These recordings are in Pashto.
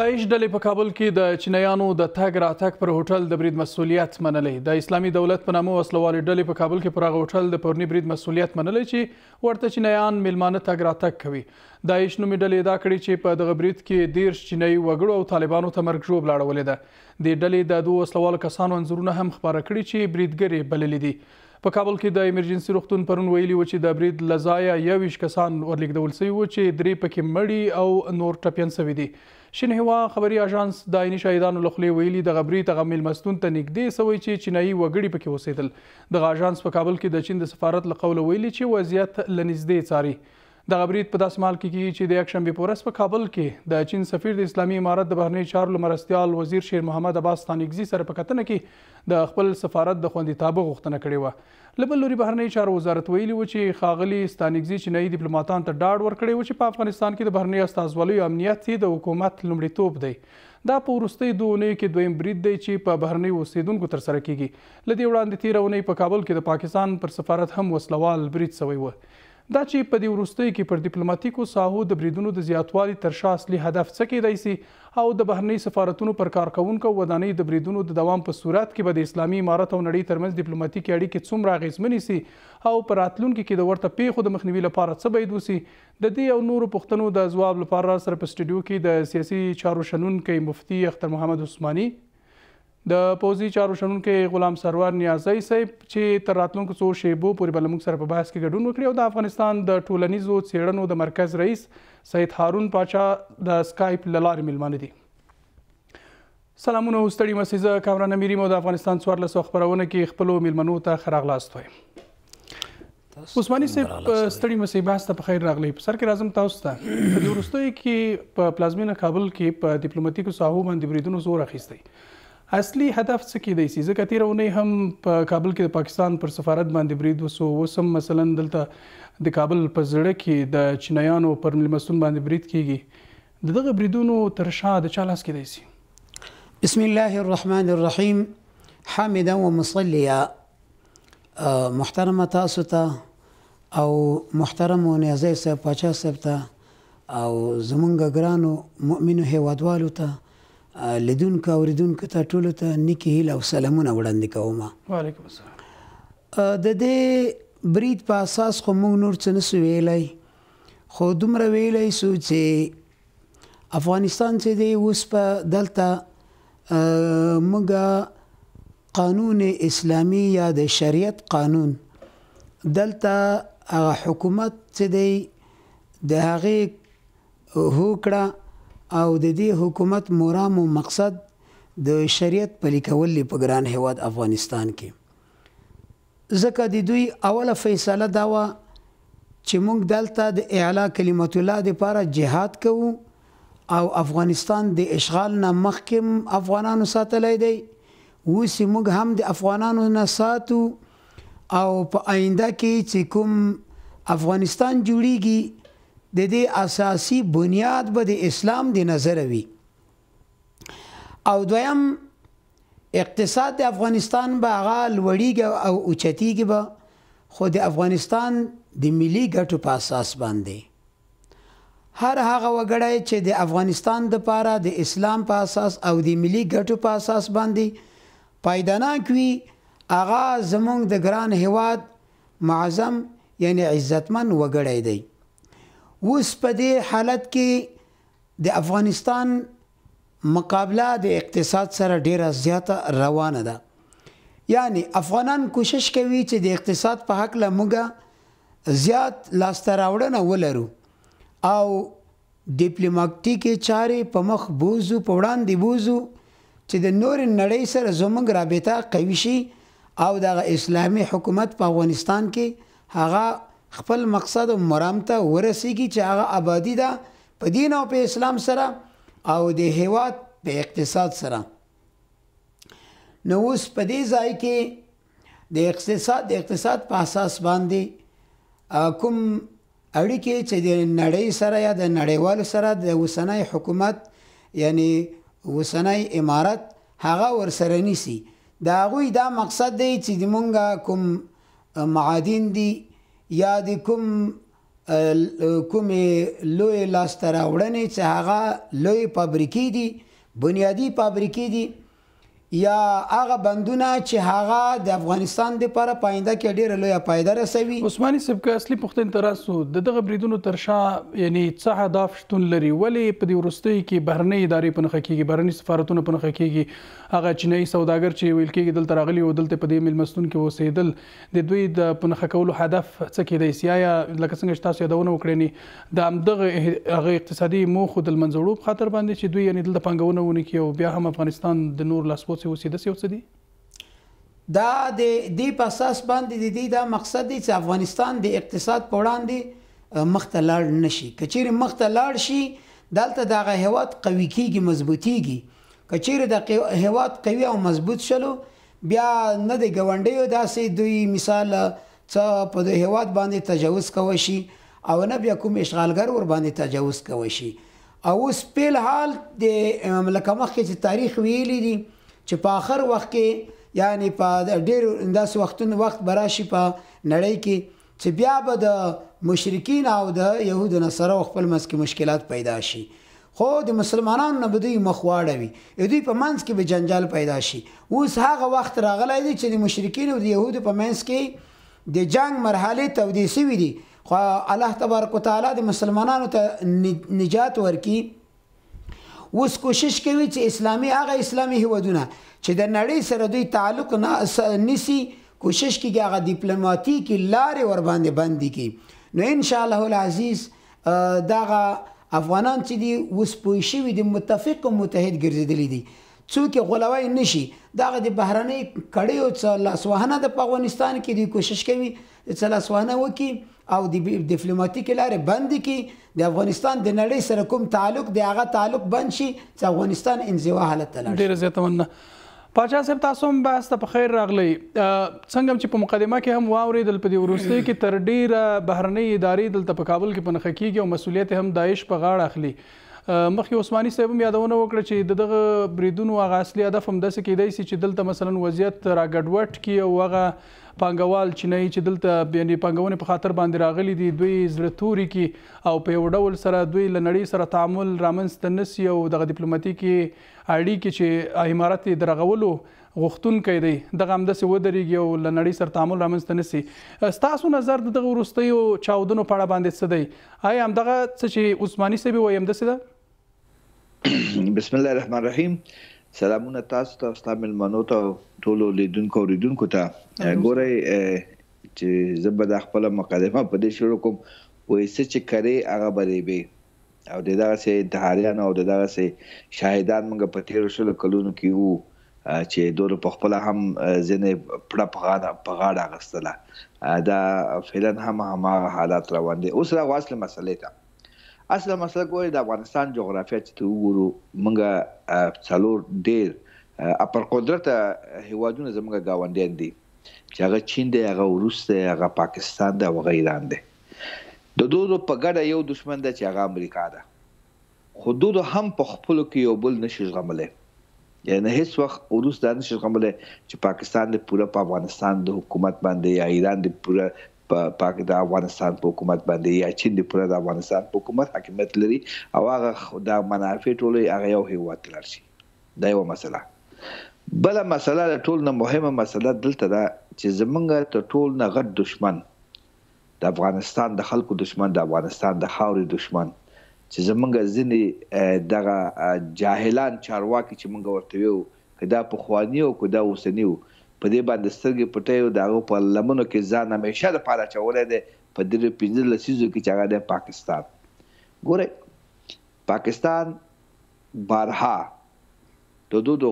داعش ډلې په کابل کې د چینایانو د تګ راتګ پر هوټل د برید مسؤلیت منلی. د اسلامي دولت په نامه وسلوالې ډلې په کابل کې پر هغه هوټل د پورني برید مسؤلیت منلی چې ورته چینایان میلمانه تګ راتګ کوي. داعش نومې ډلې ادعا کړې چې په دغه برید کې 13 چینایي وګړو او طالبانو ته مرګ ژوبله اړولې ده. دې ډلې د 2 وسلوالو کسانو انځورونه هم خپاره کړي چې بریدګرې بللي دي. په کابل کې د ایمرجنسي روغتون پرون ویلي و چې د برید له ځایه 21 کسان ورلېږدول سوي وو چې 3 پکې مړي او نور ټپیان سوي دي. شین هوا خبري اژانس د عیني شهیدانو له خولې ویلي دغه برید هغه میلمستون ته نږدې سوی چې چینایي وګړي پکې اوسېدل. دغه اژانس په کابل کې د چین د سفارت له قوله ویلي چې وضعیت له نږدې څاري. دغه برید په داسې حال کې کیږي چې د یکشنبې په ورځ په کابل کې د چین سفیر د اسلامي امارت د بهرنیو چارو له مرستیال وزیر شیر محمد عباس ستانکزي سره په کتنه کې د خپل سفارت د خوندیتابه غوښتنه کړې وه. له بل لوري بهرنیو چارو وزارت ویلي و چې ښاغلي ستانکزي چینایي ډیپلوماتانو ته ډاډ ورکړی و چې په افغانستان کې د بهرنیو استازوالیو امنیت د حکومت لومړیتوب دی. دا په وروستیو 2 اونیو کې دویم برید دی چې په بهرنیو اوسیدونکو ترسره کیږي. له دې وړاندې تېره اونۍ په کابل کې د پاکستان پر سفارت هم وسلوال برید سوی و. دا چې په دې وروستیو کې پر ډیپلوماټیکو ساحو د بریدونو د زیاتوالي تر شا اصلي هدف څه کیدای سي او د بهرني سفارتونو پر کارکوونکو ودانۍ د بریدونو د دوام په صورت کې به د اسلامي امارت او نړۍ ترمنځ ډیپلوماټیکي اړیکې څومره اغیزمنې سي او په راتلونکي کې د ورته پیښو د مخنیوي لپاره څه باید وسي. د دې او نورو پوښتنو د ځواب لپاره سره په سټوډیو کې د سیاسي چارو شنونکی مفتي اختر محمد عثماني، د پوځي چارو شنونکی غلام سرور نیازی صاحب چې تر راتلونکو څو شیبو پورې به له موږ سره په بحث کې ګډون وکړي، او د افغانستان د ټولنیزو څیړنو د مرکز رئیس سید هارون پاچا د سکایپ له لارې میلمانه دي. سلامونه، ستړي مسئ. زه کامران امیري مو د افغانستان 1400 خپرونه کې خپلو میلمنو ته ښه راغلاست وایم. عثماني صاحب، ستړي مسئ، بحث ته په خیر راغلی. په سر کې راځم تاسو ته. په دې وروستیو کې په پلازمینه کابل کې په ډیپلوماټیکو ساحو باندې بریدونو زور اخیستی. اصلي هدف څه کیدای سي؟ ځکه تېره اونۍ هم په کابل کې د پاکستان پر سفارت باندې برید وسو، اوس هم مثلا دلته د کابل په زړه کې د چینایانو پر میلمستون باندې برید کیږي. د دغه بریدونو تر شا د چا لاس کیدای سي؟ بسم الله الرحمن الرحیم. حامدا ومصلیا. محترمه تاسو ته او محترم نیازی صاحب پاچا صاحب ته او زمونږ ګرانو مؤمنو هیوادوالو ته، لیدونکو اوریدونکو ته ټولو ته نیکې هیله او سلامونه وړاندې کوم. وعلیکم السلام. د دې برید په اساس خو موږ نور څه نسو ویلی، خو دومره ویلی سو چې افغانستان چې دی اوس په دلته موږ قانون اسلامي یا د شریعت قانون دلته حکومت چې دی د هغې هوکړه او د دې حکومت مرام و مقصد د شریعت پلي کول دی په ګران هیواد افغانستان کې. ځکه د دوی اوله فیصله دا وه چې موږ دلته د اعلا کلمت الله دپاره جهاد کوو او افغانستان د اشغال نه مخکې افغانانو ساتلی دی، اوس موږ هم د افغانانو نه ساتو او په آینده کې چې کوم افغانستان جوړیږي د دې اساسي بنیاد به د اسلام د نظر وي. او دویم اقتصاد د افغانستان به هغه لوړیږي او اوچتیږي به، خو د افغانستان د ملي ګټو په اساس باندې. هر هغه وګړی چې د افغانستان دپاره د اسلام په اساس او د ملي ګټو په اساس باندې پایدناک وي، هغه زمونږ د ګران هیواد معظم یعنی عزتمن وګړی دی. اوس په دې حالت کې د افغانستان مقابله د اقتصاد سره ډیره زیاته روانه ده. یعنی افغانان کوشش کوي چې د اقتصاد په هکله موږ زیات لاسته راوړنه ولرو او ډیپلوماټیکې چارې په مخ بوزو، په وړاندې بوزو چې د نورې نړۍ سره زموږ رابطه قوي شي او دغه اسلامي حکومت په افغانستان کې هغه خپل مقصد و مرام ته ورسیږي چې هغه آبادی ده په دین او په اسلام سره او د هیواد په اقتصاد سره. نو اوس په دې ځای کې د اقتصاد په اساس باندې کوم اړیکې چې د نړۍ سره یا د نړیوالو سره د اوسنی حکومت یعنی اوسنی امارت هغه ورسره نیسي، د هغوی دا مقصد دی چې د مونږ کوم معادن دي یا د کوم کومې لوی لاسته راوړنې چې هغه لوی فابریکې دي، بنیادي فابریکې دي، یا هغه بندونه چې هغه د افغانستان دپاره په آینده کې ډېره لویه فایده رسوي. عثماني صاحب که اصلي پوښتنې ته راسو، د دغه بریدونو تر شا یعنې څه هدف شتون لري؟ ولې په دې وروستیو کې بهرنۍ ادارې په نښه کېږي، بهرني سفارتونه په نښه کېږي؟ هغه چینایي سوداګر چې ویل کېږي دلته راغلي او دلته په دې میلمستون کې اوسېدل، د دوی د په نښه کولو هدف څه کېدی سي؟ آیا لکه څنګه چې تاسو یادونه وکړئ د همدغه هغه اقتصادي موخو د لمنځه وړو په خاطر باندې چې دوی یعنې دلته پانګونه ونه کړي او بیا هم افغانستان د نور لاسپوڅې اوسېده سي او څه دي؟ دا د دې په اساس باندې د دې دا مقصد دی چې افغانستان د اقتصاد په وړاندې مخته لاړ نشي. که چیرې مخته لاړ شي دلته دغه هیواد قوي کېږي، مضبوطېږي. که چیرې د هیواد قوي او مضبوط شلو بیا نه د ګاونډیو داسې دوی مثال څه په د هیواد باندې تجاوز کوی شي او نه بیا کوم اشغالګر ور باندې تجاوز کوی شي. او اوس په الحال د لکه مخکې چې تاریخ ویلی دي چې په آخر وخت کې یعنی په ډېر داسې وختونو وخت به راشي په نړۍ کې چې بیا به د مشرکین او د یهودو نصارو خپل منځ کې مشکلات پیدا شي، خو د مسلمانانو نه به دوی مخ واړوي، دوی په منځ کې به جنجال پیدا شي. اوس هغه وخت راغلی دی چې د مشرکین او د یهودو په منځ کې د جنگ مرحلې تودې سوي دي، خو الله تبارک وتعالی د مسلمانانو ته نجات ورکي. اوس کوشش کوي چې اسلامي هغه اسلامي هیوادونه چې د نړۍ سره دوی تعلق نیسي، کوشش کوي هغه ډیپلوماټیکي لارې ور باندې بندي کړي. نو ان شاء الله العزیز دغه افغانان چې دي اوس پوه شوي دي، متفق او متحد ګرځېدلي دي، څوک غولوی نشي. دغه د بهرنۍ کړیو څه لاسوهنه د په افغانستان کې دوی کوشش کوي چې لاسوهنه وکړي او د ډیپلوماټیکي لارې بندې کړي، د افغانستان د نړۍ سره کوم تعلق دی هغه تعلق بند شي چې افغانستان انزوا حالت ته لاړ شي. ډېره زیاته مننه. پاچا صاحب تاسو هم بحث ته په خیر راغلی. څنګه چې په مقدمه کې هم واورېدل په دې وروستیو کې تر ډېره بهرنۍ ادارې دلته په کابل کې په نښه کېږي او مسؤلیت هم داعش په غاړه اخلي. مخکې عثماني صاحب هم یادونه وکړه چې دغه بریدونو هغه اصلي هدف هم داسې کېدی سي چې دلته مثلا وضعیت را ګډوډ کړي او هغه پانګوال چینایي چې دلته یعنې پانګونې په خاطر باندې راغلي دي دوی زړه توري کړي او په یو ډول سره دوی له نړۍ سره تعامل رامنځته نه سي او دغه ډیپلوماټیکي اړیکې چې امارت یې د رغولو غوښتونکی دی دغه همداسې ودرېږي او له نړۍ سره تعامل رامنځته نه سي. ستاسو نظر د دغه وروستیو چاودنو په اړه باندې څه دی؟ آیا همدغه څه چې عثماني صاحب وایي همداسې ده؟ بسم الله الرحمن الرحیم. سلامونه تاسو ته، ستا مېلمنو ته، ټولو لیدونکو اوریدونکو ته. ګورئ چې زه به دا خپله مقدمه په دې شروع کوم، وایي څه چې کرې هغه به ریبې، او د دغسې انتحاریان او د دغسې شاهدان موږ په تېرو 20 کلونو کې وو چې دوی په خپله هم ځینې پړه په غاړه اخیستله. دا فعلا هم هماغه حالات روان دي. اوس راغلو اصل مسلې ته. اصل مسله ګورئ د افغانستان جغرافیه چې ته وګورو، موږ څلور ډېر اپر قدرته هیوادونه زموږ ګاونډیان دي چې هغه چین دی، هغه روس دی، هغه پاکستان دی او هغه ایران دی. د دوی په ګډه یو دشمن دی چې هغه امریکا ده، خو دوی هم په خپلو کې یو بل نشي زغملی. یعنی هیڅ وخت روس دا نشي زغملی چې پاکستان د پوره په افغانستان د حکومت باندې یا ایران د پوره پاک د افغانستان په حکومت باندې یا چین د پوره د افغانستان په حکومت حاکمیت لري او هغه د منافع ټولې هغه یو هیواد ته لاړ شي. دا یوه مسله. بله مسله د ټول نه مهمه مسله دلته ده چې زمونږ تر ټول نه غټ دشمن د افغانستان د خلکو دشمن، د افغانستان د خاورې دشمن، چې زمونږ ځینې دغه جاهلان چارواکي چې مونږ ورته ویو، که دا پخواني او که دا اوسني وو، په دې باندې سترګې پټوي او د هغو په لمنو کې ځان همیشه دپاره اچولی دی په دې 15 لسیزو کې چې هغه دی پاکستان. ګورئ پاکستان بارها د دوی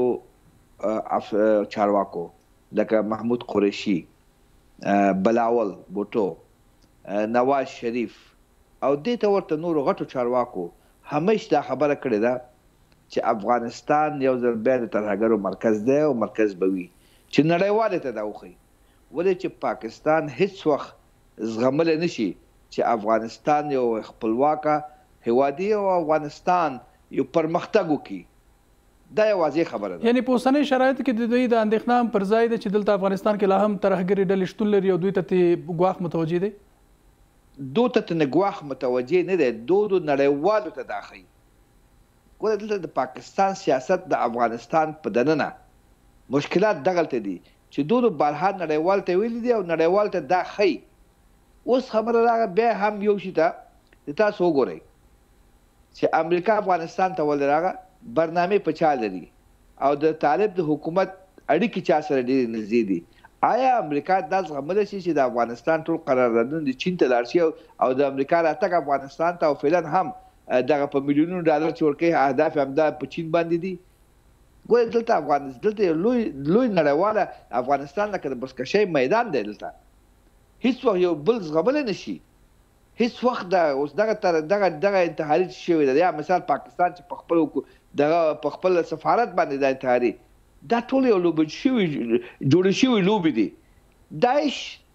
غټو چارواکو لکه محمود قریشي، بلاول بوټو، نواز شریف او دې ته ورته نورو غټو چارواکو همیش دا خبره کړې ده چې افغانستان یو ځل بیا د ترهګرو مرکز دی او مرکز به وي، چې نړیوالې ته دا وښیي. ولې چې پاکستان هیڅ وخت زغملی نشي چې افغانستان یو خپلواکه هیواد او افغانستان یو پرمختګ وکړي. دا یو واضح خبره ده. یعنی په اوسنۍ شرایطو کې د دوی د اندېښنه پر ځای ده چې دلته افغانستان کې لا هم ترهګرې ډلې شتون لري او دوی ته ګواښ متوجه دی. دو ته نګواخ متوجه نه دی، دو نړیوالو ته دا ښیي. ګوره دلته د پاکستان سیاست د افغانستان په دننه مشکلات دغلته دي چې دو بارها نړیوال ته ویلي دي او نړیوال ته دا ښیي. اوس خبره راغله بیا هم یو شي ته تاسو وګورئ چې امریکا افغانستان ته ولې راغله، برنامې په چا لري او د طالب د حکومت اړیکې چا سره ډېرې نږدې دي. آیا امریکا دا زغملی شي چې د افغانستان ټول قراردادونه د چین ته لاړ شي او د امریکا راتګ افغانستان ته او فعلا هم دغه په میلیونونو ډالر چې ورکوي اهداف همدا په چین باندې دي؟ ګوره دلته یو لوی نړیواله افغانستان لکه د بزکشۍ میدان دی. دلته هیڅ وخت یو بل زغملی نه شي، هیڅ وخت اوس دغه انتحاري شوې ده. یا مثال پاکستان چې په خپل سفارت باندې دا انتحاري، دا ټول یو جوړې شوي لوبې دي. داعش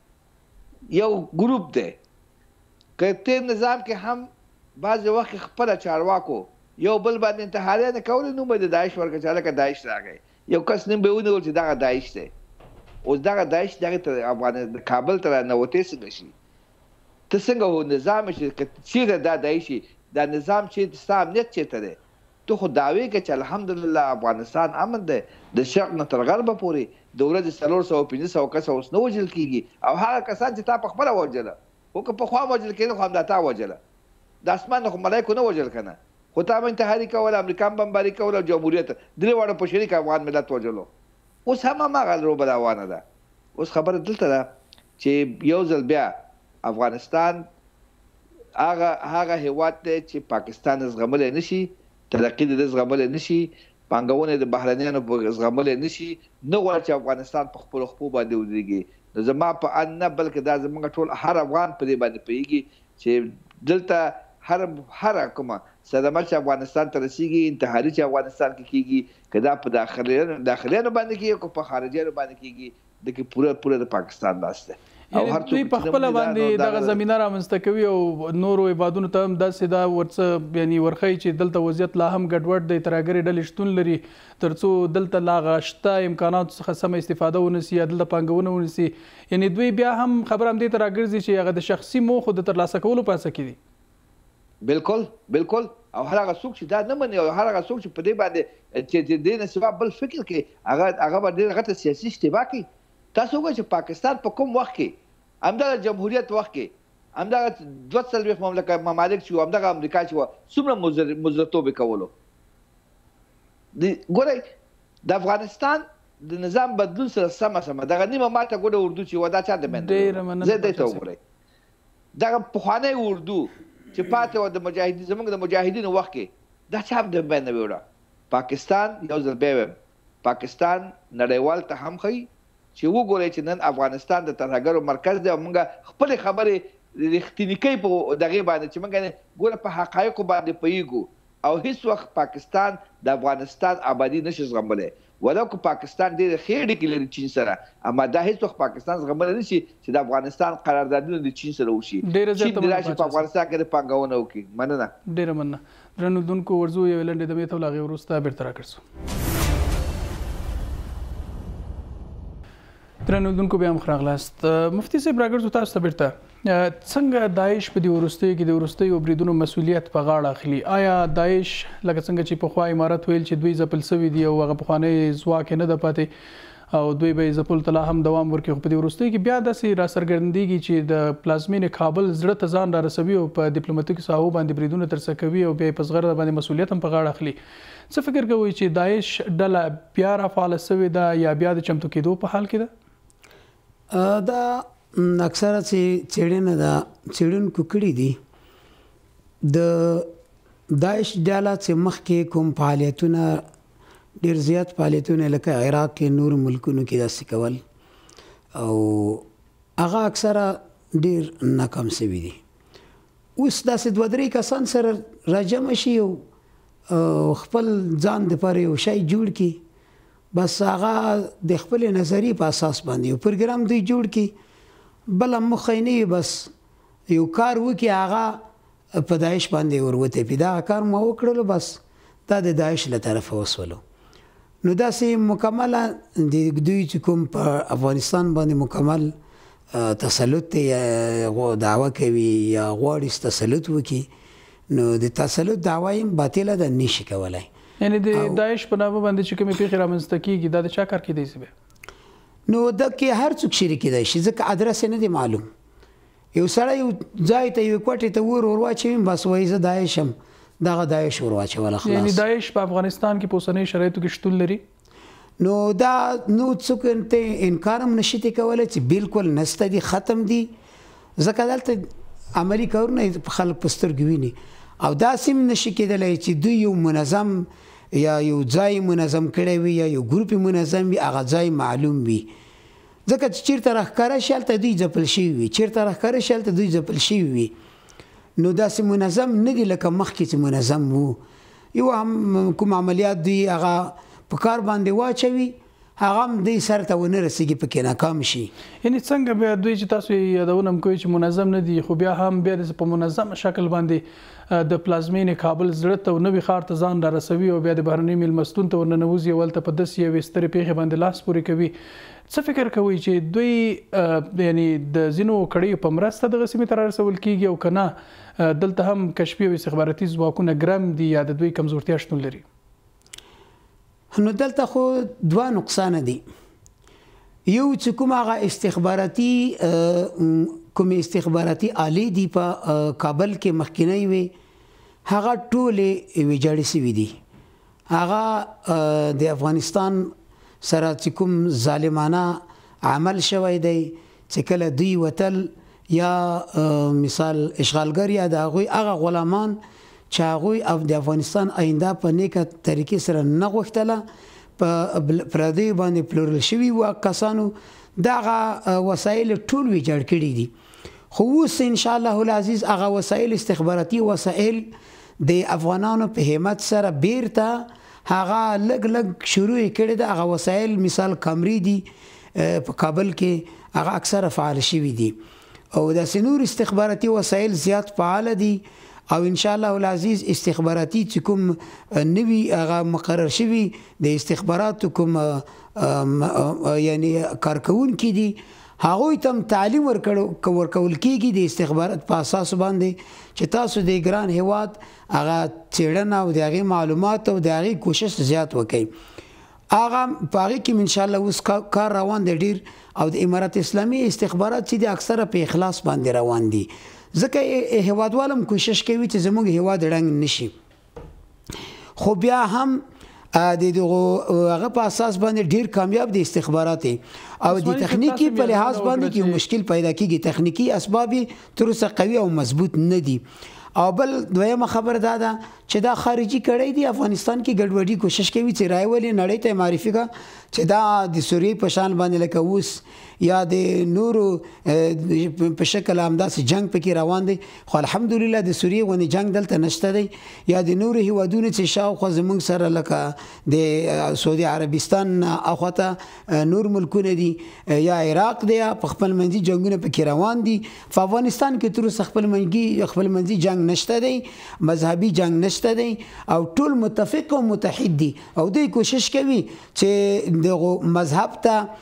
یو ګروپ دی. که تیر نظام کې هم بعضې وخت خپله چارواکو یو بل باندې انتحاریه نه کولی، نوم به د داعش ورکړه چې هلکه داعش راغی. یو کس نوم به یې ونیول چې دغه داعش دی. اوس دغه داعش دغې ته کابل ته راننوتې څنګه شي؟ ته څنګه نظام چې چېرته دا داعش شي، دا نظام چې ستا امنیت چېرته دی؟ ته خو دعوې کوې چې الحمدلله افغانستان امن دی، د شرق نه تر غربه پورې د ورځې 400-500 کسه اوس نه وژل کېږي. او هغه کسان چې تا پخپله وژله، خو که پخوا وژل کېده خو همدا تا وژله. د اسمان نه خو ملایکو نه وژل که نه، خو تا به انتحاري کوله، امریکا هم بمباري کوله او جمهوریت 3 واړه په شریک افغان ملت وژلو. اوس هم هماغه لوبه روانه ده. اوس خبره دلته ده چې یو ځل بیا افغانستان هغه هیواد دی چې پاکستان زغملی نه شي، ترقي د زغملی نه شي، پانګونه د بهرنیانو په زغملی نه شي، نه غواړي چې افغانستان په خپلو خپو باندې ودرېږي. نو زما په ان نه بلکې دا زموږ ټول هر افغان په دې باندې پوهېږي چې دلته هر کومه صدمه چې افغانستان ته رسېږي، انتحاري چې افغانستان کې کېږي، که دا په داخلیانو باندې کېږي که په خارجیانو باندې کېږي، دغه پوره د پاکستان لاس دی. دوی په خپل باندې دغه زمینه رامنځته کوي او نورو هیوادونو ته هم داسې دا ورڅ یعنی ورښیي چې دلته وضعیت لا هم ګډوډ دی، ترهګرې ډلې شتون لري، تر څو دلته لا هغه شته امکاناتو څخه سمه استفاده ونیسي یا دلته پانګونه ونیسي. یعنی دوی بیا هم خبره همدې ته راګرځي چې هغه د شخصي موخو د ترلاسه کولو په هڅه کې دي. بالکل. او هر هغه څوک چې دا نه مني او هر هغه څوک چې په دې باندې چې دې نه سوا بل فکر کوي، هغه به ډېره غټه سیاسي اشتباه کوي. تاسو وګورئ چې پاکستان په کوم وخت کې، همدغه جمهوریت وخت کې، همدغه 42 ممالک چې وو، همدغه امریکا چې وه، څومره مزدورتوب یې کولو. ګورئ د افغانستان د نظام بدلون سره سمه دغه نیمه ماته ګوډه اردو چې وه، دا چا د میندل؟ زه دې ته وګورئ دغه پخوانی اردو چې پاتې وه زموږ د مجاهدینو وخت کې، دا چا د میندل وړه؟ پاکستان یو ځل بیا وایم، پاکستان نړیوال ته هم ښیي چې وګورئ چې نن افغانستان د ترهګرو مرکز دی او موږ خپلې خبرې رښتینې کوي په دغې باندې چې موږ ګوره په حقایقو باندې پوهېږو او هیڅ وخت پاکستان د افغانستان آبادي نشي زغملی. ولو که پاکستان ډېرې ښې اړیکې لري چین سره، اما دا هیڅ وخت پاکستان زغملی نه شي چې د افغانستان قراردادونه د چین سره وشي، چین دې راشي په افغانستان کې د پانګونه وکړي. مننه. ډېره مننه. درنو لیدونکو ورځو یوې لنډې دمې ته له هغې وروسته بېرته راګرځو. درنو لیدونکو بیا هم ښه راغلاست. مفتي صاحب راګرځو تاسو ته بېرته. څنګه داعش په دې وروستیو کې د وروستیو بریدونو مسؤلیت په غاړه اخلي؟ آیا داعش لکه څنګه چې پخوا امارت ویل چې دوی ځپل سوي دي او هغه پخوانی ځواک یې نه ده پاتې او دوی به یې ځپلو ته لا هم دوام ورکوي، خو په دې وروستیو کې بیا داسې راڅرګندېږي چې د پلازمینې کابل زړه ته ځان رارسوي او په ډیپلوماتیکو ساحو باندې بریدونه ترسره کوي او بیا یې په زغره باندې مسؤلیت هم په غاړه اخلي. څه فکر کوئ چې داعش ډله بیا رافعاله سوې ده یا بیا د چمتو کېدو په حال کې ده؟ دا اکثره چې څېړنه ده څېړونکو کړي دي، د داعش ډله چې مخکې کوم فعالیتونه ډېر زیات فعالیتونه لکه عراق کې نور ملکونو کې داسې کول او هغه اکثره ډېر ناکام سوي دي. اوس داسې 2-3 کسان سره راجمع شي او خپل ځان دپاره یو شی جوړ کړي، بس هغه د خپل نظریې په اساس باندې یو پروګرام دوی جوړ کړي، بله موخه یې نه وي بس یو کار وکړي، هغه په داعش باندې وروتپي. دغه کار مو وکړلو، بس دا د داعش له طرفه وسولو. نو داسې مکمله د دوی چې کوم په افغانستان باندې مکمل تسلط دعوه کوي یا غواړي تسلط وکړي نو د تسلط دعوه یې باطله ده، نشي کولی. یعنی د داعش په نامه باندې چې کومې پیښې رامنځته کېږي دا د چا کار کیدای شي؟ نو دکې هر څوک شریک کیدای شي، ځکه ادرس نه دی معلوم. یو سړی یو ځای ته یو کوټې ته ور واچوي، بس وایي زه داعش یم، دغه داعش ور واچوله خلاص. یعنی داعش په افغانستان کې په اوسنیو شرایطو کې شتون لري؟ نو دا نو څوک ته انکار هم نشي کولی چې بالکل نسته دي، ختم دي، ځکه دلته عملي کارونه خلک په سترګو ویني. او داسې هم نشي کېدلی چې دوی یو منظم یا یو ځای منظم کړی وي یا یو ګروپ منظم وي، هغه ځای معلوم وي. ځکه چې چېرته راښکاره شي هلته دوی ځپل شوي وي، چېرته راښکاره شي هلته دوی ځپل شوي وي. نو داسې منظم نه دي لکه مخکې چې منظم وو. یو هم کوم عملیات دوی هغه په کار باندې واچوي، هغه هم دوی سر ته ونه رسېږي، پکې ناکام شي. یعنی څنګه بیا دوی چې تاسو یادونه هم کوئ چې منظم نه دي، خو بیا هم بیا په منظم شکل باندې د پلازمینې کابل زړه ته او نوي ښار ته ځان رارسوي او بیا د بهرني میلمستون ته ورننوځي او هلته په داسې یوې سترې پیښې باندې لاس پورې کوي. څه فکر کوئ چې دوی یعنی د ځینو کړیو په مرسته دغه سیمې ته رارسول کېږي او که نه دلته هم کشفي او استخباراتي ځواکونه ګرم دي یا د دوی کمزورتیا شتون لري؟ نو دلته خو دوه نقصانه دي. یو چې کوم هغه استخباراتي آلې دي په کابل کې مخکینی وي، هغه ټولې ویجاړې شوي دي. هغه د افغانستان سره چې کوم ظالمانه عمل شوی دی، چې کله دوی وتل یا مثال اشغالګر یا د هغه غلامان چې هغوی د افغانستان آینده په نیکه طریقې سره نه غوښتله، په پردیو باندې پلورل شوي وو کسانو، دغه وسایل ټول ویجاړ کړي دي. خو اوس انشاءالله العزیز هغه وسایل استخباراتي وسایل د افغانانو په همت سره بیرته هغه لږ لږ شروع کړي ده. هغه وسایل مثال کامري دي په کابل کې، هغه اکثره فعال شوي دي او داسې نور استخباراتي وسایل زیات فعال دي. او ان شاء الله العزیز استخباراتي چې کوم نوي هغه مقرر شوي د استخباراتو کوم یعنی کارکونکي دي، هغوی ته تعلیم ورکول کېږي د استخبارات په اساس باندې چې تاسو د ګران هیواد هغه څېړنه او د هغې معلومات او د هغې کوشش زیات وکړي. هغه په هغې کې ان شاء الله اوس کار روان دی ډېر، او د امارت اسلامي استخبارات چې د اکثره په اخلاص باندې روان دي، ځکه هیوادوالم کوشش کوي چې زموږ هیواد ړنګ نشي. خو بیا هم د هغه په اساس باندې ډیر کامیاب دي استخبارات، او د تخنیکی په لحاظ باندې کې مشکل پیدا کیږي. تخنیکی اسباب تر اوسه قوي او مضبوط نه دي. او بل دویمه خبر دا ده چې دا خارجي کړی دی افغانستان کې ګډوډي کوشش کوي چې راولي نړۍ ته معرفي کا چې دا د سوریې په شان باندې لکه اوس یا د نورو په شکل همداسې جنگ پکې روان دی. خو الحمدلله د سوریې غونې جنگ دلته نشته دی، یا د نورو هیوادونو چې شاوخوا زموږ سره لکه د سعودي عربستان اخواته نور ملکونه دي یا عراق دی، په خپل منځي جنگونه پکې روان دي. په افغانستان کې تر اوسه خپل منځي جنگ نشته دی، مذهبي جنگ نشته دی، او ټول متفق او متحد دي، او دوی کوشش کوي چې د مذهب ته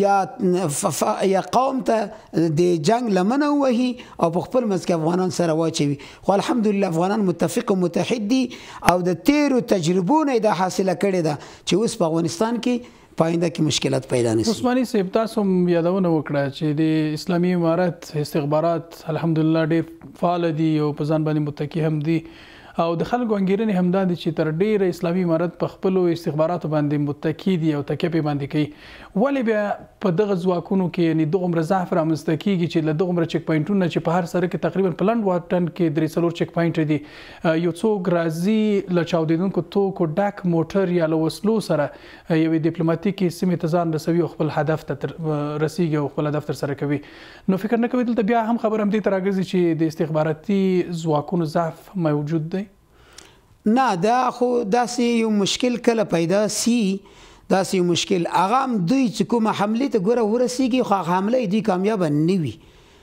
یا قوم ته د جنگ لمنه وهي او په خپل منځ کې افغانان سره واچوي. خو الحمدلله افغانان متفق او متحد دي، او د تیرو تجربو نه دا حاصله کړې ده چې اوس په افغانستان کې پاینده کې مشکلات پیدا نشي. عثماني صاحب تاسو یادونه وکړه چې د اسلامي امارت استخبارات الحمدلله ډېر فعال دي او په ځان باندې متکی هم دي، او د خلکو انګیرنې همدا دي چې تر ډیره اسلامي امارت په خپلو استخباراتو باندې متکی دي او تکیه پې باندې کوي. ولې بیا په دغه ځواکونو کې یعنې دومره ضعف رامنځته کېږي چې له دومره چک پوینټونه چې په هر سره کې تقریبا په لنډ واټن کې 3-4 چک پوینټ دي، یو څوک راځي له چاودېدونکو توکو ډک موټر یا له وسلو سره یوې ډیپلوماتیکې سیمې ته ځان رسوي او خپل هدف ته رسیږي او خپل هدف ترسره کوي. نو فکر نه کوي دلته بیا هم خبر همدې ته راګرځي چې د استخباراتي ځواکونو ضعف موجود دی؟ نه، دا خو داسې یو مشکل کله پیدا سي، داسې یو مشکل هغه هم دوی چې کومه حملې ته ګوره ورسېږي، خو هغه حمله دوی کامیابه نه وي،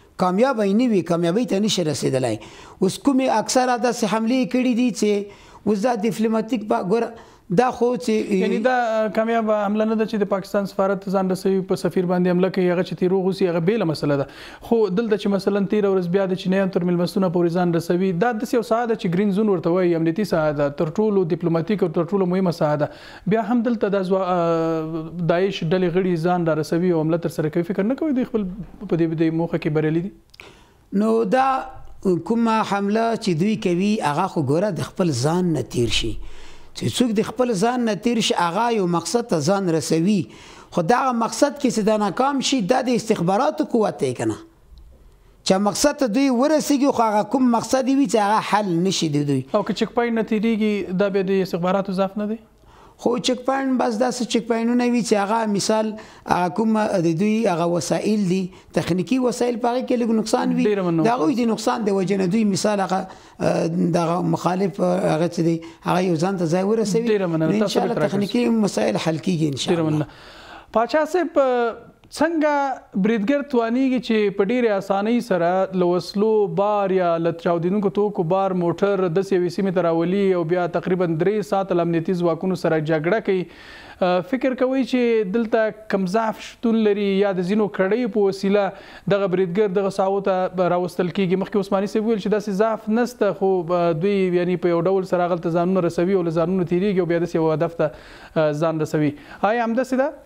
کامیابۍ ته نشي رسېدلی. اوس کومې اکثره داسې حملې کړي دي چې اوس دا ډیپلوماتیک ګوره دا خو چې یعنی دا کامیاب حمله نه ده چې د پاکستان سفارت ځان رسوي په سفیر باندې حمله کوي هغه چې تیروغ اوسي هغه بیله مسله ده خو دلته چې مثلا 13 ورځ بیا د چینایان تر مېلمستونه پورې ځان رسوي دا داسې یو ساحه ده چې ګرین زون ورته وایي امنیتي ساحه ده تر ټولو ډیپلوماټیک او تر ټولو مهمه ساحه ده بیا هم دلته د داعش ډلې غړي ځان را رسوي او حمله ترسره کوي فکر نه کوي دوی خپل په دې موخه کې بریالي دي نو دا کومه حمله چې دوی کوي هغه خو ګوره د خپل ځان نه تیر شي چې څوک د خپل ځان نه تیر شي هغه یو مقصد ته ځان رسوي خو دغه مقصد کې چې دا ناکام شي دا د استخباراتو قوت دی که نه چې مقصد ته دوی ورسېږي خو هغه کوم مقصد وي چې هغه حل نشي د دوی او که چک پاینټ نه تیریږي دا بیا د استخباراتو ضعف نه دی خو چک پاینټ بس داسې چک پاینټونه وي چې هغه مثال هغه کوم د دوی هغه وسایل دي تخنیکی وسایل په هغې کې لږ نقصان وي د هغوی د نقصان د وجې نه دوی مثال هغه دغه مخالف هغه چې دی هغه یو ځان ته ځای ورسوي انشاءالله تخنیکي مسایل حل کېږي انشاءالله پاچا صاحب څنګه بریدګر توانیږي چې په ډیره اسانۍ سره له وسلو بار یا له چاودېدونکو توکو بار موټر داسې یوې سیمې ته راولي او بیا تقریبا 3 ساعته له امنیتي ځواکونو سره جګړه کوي فکر کوي چې دلته کم ضعف شتون لري یا د ځینو کړیو په وسیله دغه بریدګر دغه ساحو ته راوستل کېږي مخکې عثماني صاحب ویل چې داسې ضعف نسته خو دوی یعنی په یو ډول سره هغلته ځانونه رسوي او له ځانونو تېرېږي او بیا داسې یو هدف ته ځان رسوي آیا همداسې ده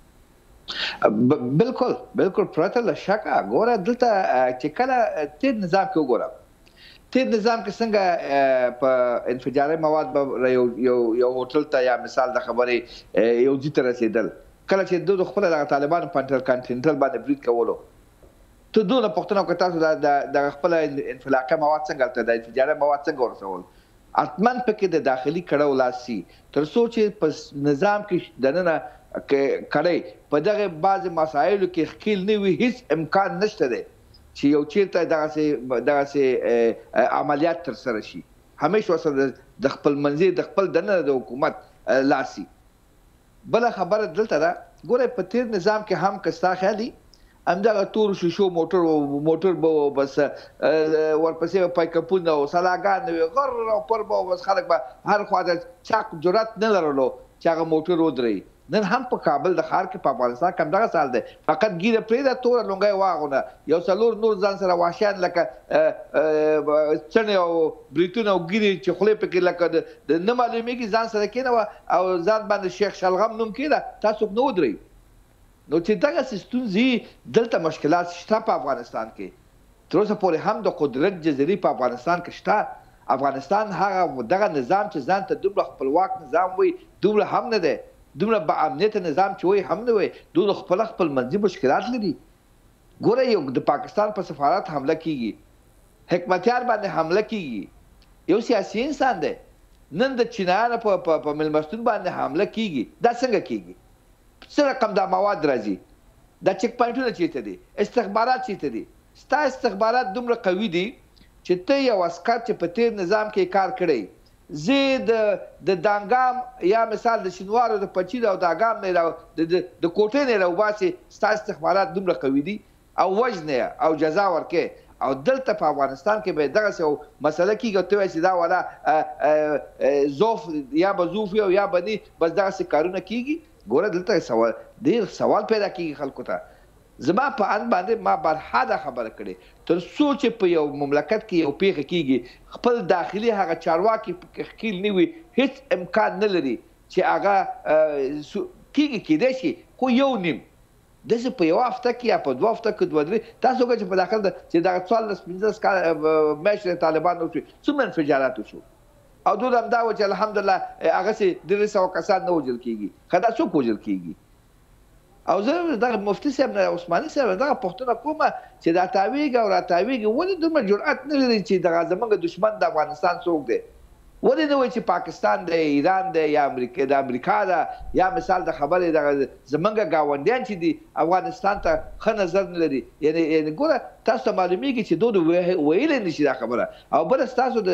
بالکل پرته له شکه ګوره دلته چې کله تیر نظام کې وګوره تیر نظام کې څنګه په انفجاري مواد به یو هوټل ته یا مثال د خبرې یو ځای ته رسېدل کله چې دوی خپله دغه طالبانو په انټرکانټینټل باندې برید کولو ته دونه پوښتنه وکړه تاسو د خپله انفلاقي مواد څنګه هلته د انفجاري مواد څنګه ورسول حتما پکې د داخلي کړو لاس سي تر څو چې په نظام کې دننه کړی په دغه بعضې مسایلو کې ښکیل نه وي هیڅ امکان نشته دی چې یو چیرته دغسې عملیات ترسره شي همیشه ورسره د خپل منځي د خپل دننه د حکومت لاسي بله خبره دلته ده ګوره په تیر نظام کې هم که ستا خیال وي همدغه تور شیشو موټر به بس ورپسې به پایکپونه او سلاګان وي غر او پر به بس خلک به هر خوا د چاق جرأت نه لرلو چې هغه موټر ودرېږي نن هم په کابل د ښار کې په افغانستان کې همدغه سال دی فقط ګیره پرېږده توره لونګۍ واغونه یو څلور نور ځان سره وحشیان لکه څڼې او بریتونه او ګیرې چې خولې پکې لکه د نه معلومېږي ځان سره کېنوه او ځان باندې شیخ شلغم نوم کېده تاسو نه ودرئ نو چې دغسې ستونزې دلته مشکلات شته په افغانستان کې تر اوسه پورې هم د قدرت جزیرې په افغانستان کې شته افغانستان هغه دغه نظام چې ځان ته دومره خپلواک نظام وایي دومره هم نه دی دومره با امنیت نظام چې وایي هم نه وایي دوی خپل منځي مشکلات لري ګوره یو د پاکستان په سفارت حمله کیږي حکمتیار باندې حمله کیږي یو سیاسي انسان دی نن د چینایانو په مېلمستون باندې حمله کیږي دا څنګه کیږي څه رقم دا مواد راځي دا چک پاینټونه چیرته دي استخبارات چیرته دي ستا استخبارات دومره قوي دي چې ته یو عسکر چې په تیر نظام کې کار کړی د دانګام یا مثال د شینوارو د پچیر او د اګام نه د کوټې نه راوباسي ستا استخبارات دومره قوي دي او وژنې او جزا ورکې او دلته په افغانستان کې به دغسې یو مسله کېږي ته وایي چې دا والا زوف یا به زوف او یا به ني بس دغسې کارونه کېږي ګوره دلته ډېر سوال پیدا کېږي خلکو ته زما په ان باندې ما برها دا خبره کړې تر څو چې په یو مملکت کې یو پیښه کېږي خپل داخلي هغه چارواکي ښکیل نه وي هیڅ امکان نه لري چې هغه کېږي کېدای شي خو یو نیم داسې په یوه هفته کې یا په 2 هفته کې 2-3 تاسو وګورئ چې په داخل چې دغه 14-15 کاله میاشتې طالبان وشوي څومره انفجارات وشو او دود همدا و چې الحمدلله هغسې 300 کسان نه وژل کېږي ښه دا څوک وژل کېږي او زه دغه مفتي صاحب نه عثماني صاحب دغه پوښتنه کومه چې دا تاویږي او راتاویږي ولې دومره جرأت نه لري چې دغه زموږ دښمن د افغانستان څوک دی ولې نه وایي چې پاکستان دی ایران دی یا د امریکا ده یا مثال د خبرې دغه زموږ ګاونډیان چې دي افغانستان ته ښه نظر نه لري یعنې ګوره تاسو ته معلومیږي چې دوی ویلی نه شي دا خبره او بله ستاسو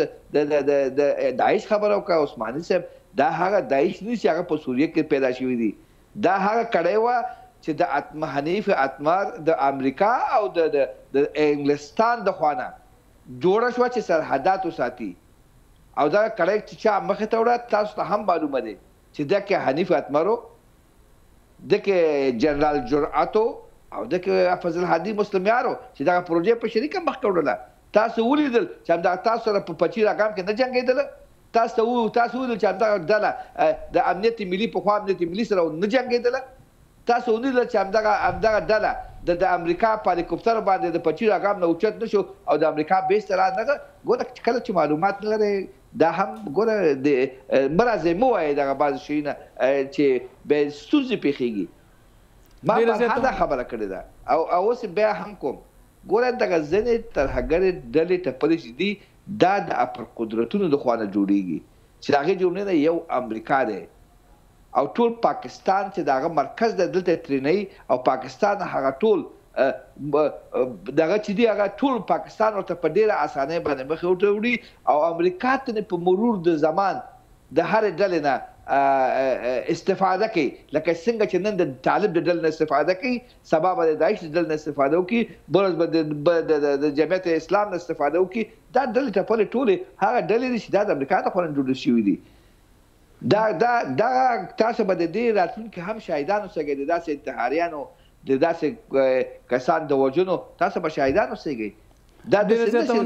د داعش خبره وکړه عثماني صاحب دا هغه داعش نه چې هغه په سوریه کې پیدا شوي دي دا هغه کړی وه چې د حنیف اتمار د امریکا او د انګلستان د خوا نه جوړه شوه چې سرحدات وساتي او دا کړی چې چا مخې ته وړه تاسو ته هم معلومه دی چې دغه حنیف اتمرو دغه جنرال جرأتو او دغه فضل هادي مسلمیانو چې دا پروژه په شریکه مخ کړله تاسو ولیدل چې دا تاسو سره په پچی راګام کې نه جنگیدل تاسو ولیدل چې دا ډله د امنیت ملي په خوا امنیت ملي سره نه جنگیدل تاسو ولیدل چې دا ډله د امریکا په هلیکوپټر باندې د پچی راګام نه اوچت نشو او د امریکا بیس ته را نه ګوره کله چې معلومات نه لري دا هم ګوره د مرزه مو وای دا بعض شيونه چې به ستونزې پیښیږي ما په دا خبره کړې ده او اوس بیا هم کوم ګوره دغه ځنې تر هغه ډلې ته پدې دي دا د اپر قدرتونو د خوانه جوړیږي چې هغه جوړنه یو امریکا دی او ټول پاکستان چې دغه مرکز د دلته ترینی او پاکستان هغه ټول دغه چې دی هغه ټول پاکستان ورته په ډیره اسانه باندې مخ وړي او امریکا ته په مرور د زمان د هر ډلې نه استفاده کوي لکه څنګه چې نن د طالب د ډلې نه استفاده کوي سبب د داعش د ډلې نه استفاده کوي برز د جمعیت اسلام نه استفاده کوي دا ډلې ته په ټوله هغه ډلې چې د امریکا ته خورن جوړ شوی دي دا تاسو به د دې راتلونکي هم شاهدانو سګي د داسې انتحاریانو د داسې کسان د وژنو تاسو به شاهدانو سګي دا د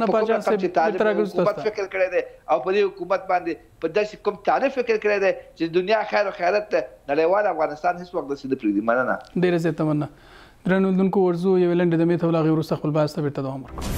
حکومت فکر کړی دی او په دې حکومت باندې په داسې کوم تعریف فکر کړی دی چې دنیا خیر او خیرت ته نړیوال افغانستان هیڅ وخت داسې نه پرېږدي. مننه. ډېره زیاته مننه. درنو لیدونکو ورځو یوې لنډې دمې ته ولاغې وروسته خپل بحث ته بېرته دوام ورکوو.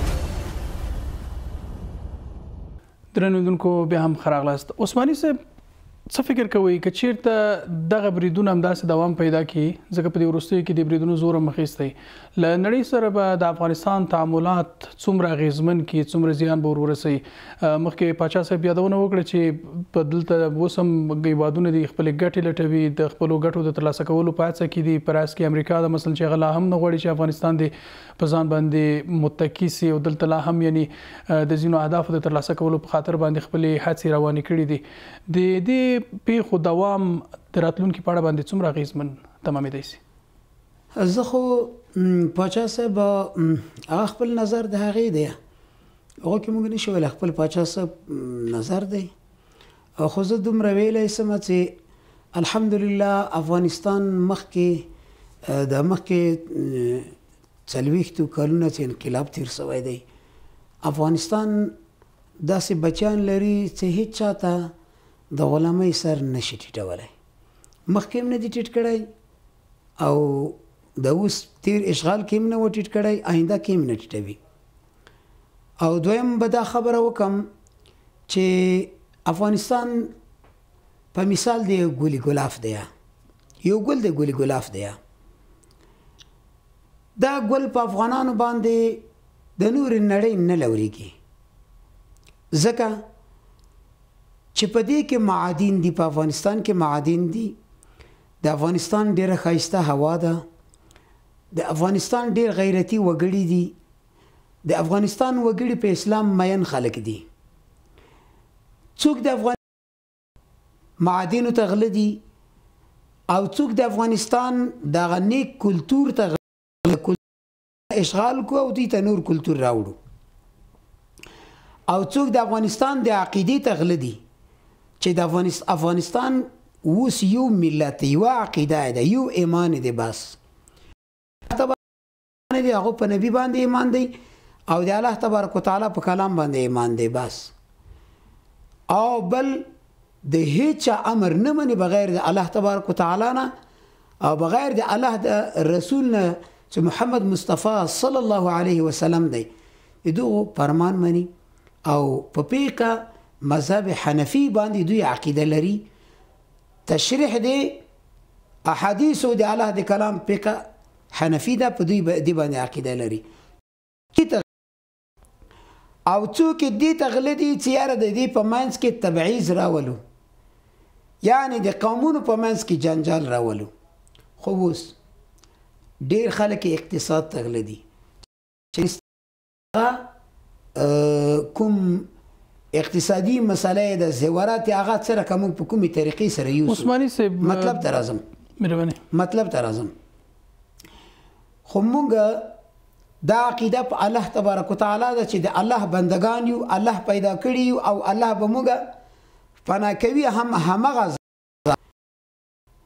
درنو لیدونکو بیا هم ښه راغلاست. عثماني صاحب څه فکر کوئ که چیرته دغه بریدونه همداسې دوام پیدا کړي ځکه په دې وروستیو کې د بریدونو زور هم اخیستی له نړۍ سره به د افغانستان تعاملات څومره اغېزمن کړي څومره زیان به ورسوي مخکې پاچا صاحب یادونه وکړه چې په دلته اوس هم هیوادونه دي خپلې ګټې لټوي د خپلو ګټو د ترلاسه کولو په هڅه کې دي په راز کې امریکا د مثلا چې هغه لا هم نه غواړي چې افغانستان د په ځان باندې متکی سي او دلته لا هم یعنی د ځینو اهدافو د ترلاسه کولو په خاطر باندې خپلې هڅې روانې کړي دي د دې پیښو دوام د راتلونکي په اړه باندې څومره اغېزمن تمامېدی سي؟ زه خو پاچا صاحب هغه خپل نظر د هغې دی هغه کې موږ نشو ویلی خپل پاچا صاحب نظر دی خو زه دومره ویلی سم چې الحمدلله افغانستان مخکې د مخکې 40 کلونه چې انقلاب تیر شوی دی افغانستان داسې بچیان لري چې هیڅ چاته د غلامۍ سر نشي ټیټولی مخکې هم نه دي ټیټ کړی او د اوس تیر اشغال کې هم نه و ټیټ کړی آینده کې هم نه ټیټوي او دویم به دا خبره وکم چې افغانستان په مثال د ګلي ګلاف دی یو ګل د ګلي ګلاف دی دا ګل په افغانانو باندې د نور نړۍ نه لوريږي ځکه چې په دې کې معادن دي په افغانستان کې معادن دي د افغانستان ډېره ښایسته هوا ده د افغانستان ډېر غیرتي وګړي دي د افغانستان وګړي په اسلام مین خلک دي څوک د افغان معادنو ته غله دي او څوک د افغانستان دغه نیک کلتور ته اشغال کو او دې ته نور کلتور راوړو او څوک د افغانستان د عقیدې ته غله دي چې د افغانستان اوس یو ملت یو عقیده ده یو ایمان دی بس دی هغه په نبی باندې ایمان دی او د الله تبارک وتعالى په کلام باندې ایمان دی بس او بل د هیڅ امر نه مني بغیر د الله تبارک وتعالى نه او بغیر د الله د رسول نه چې محمد مصطفی صلی الله علیه وسلم دی دغه فرمان مني او په پیکه مذهب حنفي باندې دوی عقیده لري تشریح دی احادیث او د الله د کلام پیکه حنفي دا په دوی دی باندې عقیده لري او څوک دې تغلدي چې یاره د دې په منځ کې تبعیض راولو یعنی د قومونو په منځ کې جنجال راولو خو اوس ډیر خلک اقتصاد تغلدي چې کوم اقتصادي مسله د زیورات هغه سره کوم په کومي طریقې سره یو عثماني صاحب مطلب ته راځم مطلب ته راځم خو موږ دا عقیده په الله تبارک وتعالى ده چې د الله بندگان یو الله پیدا کړی او الله به موږ فنا کوي هم همغه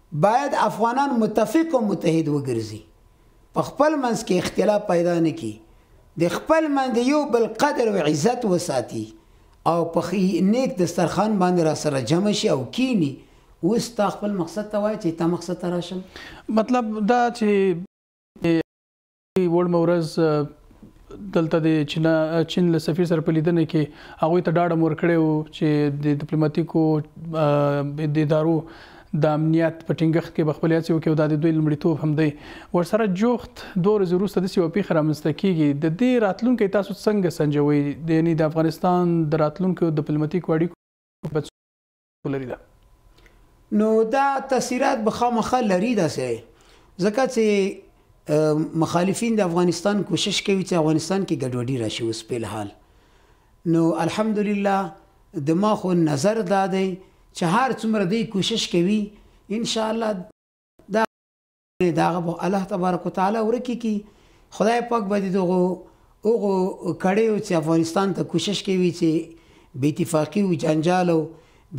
باید افغانان متفق او متحد وګرځي، په خپل منځ کې اختلاف پیدا نه کړي، د خپل منځ یو بل قدر او عزت وساتي او په نیک دسترخوان باندې را سره جمع شي او کینی. اوس تا خپل مقصد ته وایي چې تا مقصد ته راشم. مطلب دا چې وړمه ورځ دلته د چین له سفیر سره په لیدنه کې هغوی ته ډاډ ورکړی و چې د ډیپلوماتیکو ادارو د امنیت په ټینګښت کې به خپل هڅې وکړي او دا د دوی لومړیتوب هم دی. ورسره جوخت 2 ورځې وروسته داسې یوه پیښه رامنځته کېږي. د دې راتلونکی تاسو څنګه سنجوئ؟ یعنې د افغانستان د راتلونکو ډیپلوماتیکو اړیکو لري ده؟ نو دا تاثیرات به خامخا لري داسې، ځکه چې مخالفین د افغانستان کوشش کوي چې افغانستان کې ګډوډي راشي. اوس په الحال نو الحمدلله د ما خو نظر دا دی چې هر څومره دی کوشش کوي ان شاء الله دا الله تبارک وتعالى ورکی کی خدای پاک به دغه کړي چې افغانستان ته کوشش کوي چې بې اتفاقي او جنجال او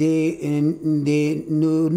د